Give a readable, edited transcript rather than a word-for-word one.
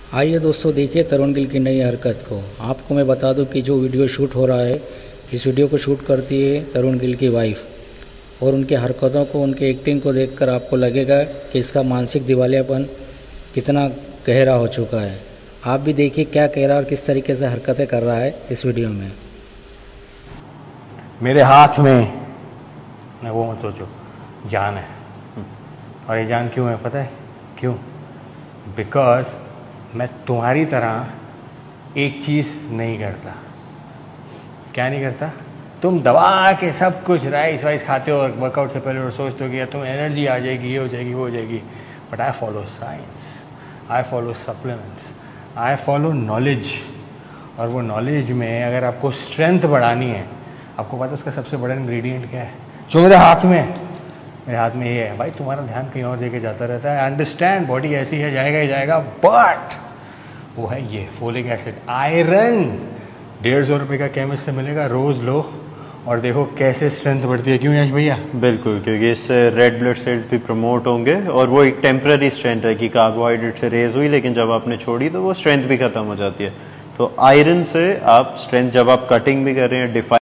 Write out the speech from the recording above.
आइए दोस्तों, देखिए तरुण गिल की नई हरकत को। आपको मैं बता दूं कि जो वीडियो शूट हो रहा है, इस वीडियो को शूट करती है तरुण गिल की वाइफ। और उनकी हरकतों को, उनकी एक्टिंग को देखकर आपको लगेगा कि इसका मानसिक दिवालियापन कितना गहरा हो चुका है। आप भी देखिए क्या कह रहा है और किस तरीके से हरकतें कर रहा है इस वीडियो में। मेरे हाथ में न वो मत सोचो, जान है। और ये जान क्यों है पता है? क्यों? बिकॉज मैं तुम्हारी तरह एक चीज़ नहीं करता। क्या नहीं करता? तुम दबा के सब कुछ राइस वाइस खाते हो और वर्कआउट से पहले और सोचते हो कि यार तुम एनर्जी आ जाएगी, ये हो जाएगी, वो हो जाएगी। But I follow science, I follow supplements, I follow knowledge. और वो नॉलेज में अगर आपको स्ट्रेंथ बढ़ानी है, आपको पता है उसका सबसे बड़ा इंग्रेडिएंट क्या है? जो मेरे हाथ में है, मेरे हाथ में ये है। भाई तुम्हारा ध्यान कहीं और जगह जाता रहता है। अंडरस्टैंड, बॉडी ऐसी है, जाएगा ही जाएगा। बट वो है ये फोलिक एसिड, आयरन। 150 रुपये का केमिस्ट से मिलेगा, रोज लो और देखो कैसे स्ट्रेंथ बढ़ती है। क्यों यश भैया? बिल्कुल, क्योंकि इससे रेड ब्लड सेल्स भी प्रमोट होंगे और वो एक टेम्पररी स्ट्रेंथ है कि कार्बोहाइड्रेट से रेज हुई, लेकिन जब आपने छोड़ी तो वो स्ट्रेंथ भी खत्म हो जाती है। तो आयरन से आप स्ट्रेंथ, जब आप कटिंग भी कर रहे हैं, डिफाइन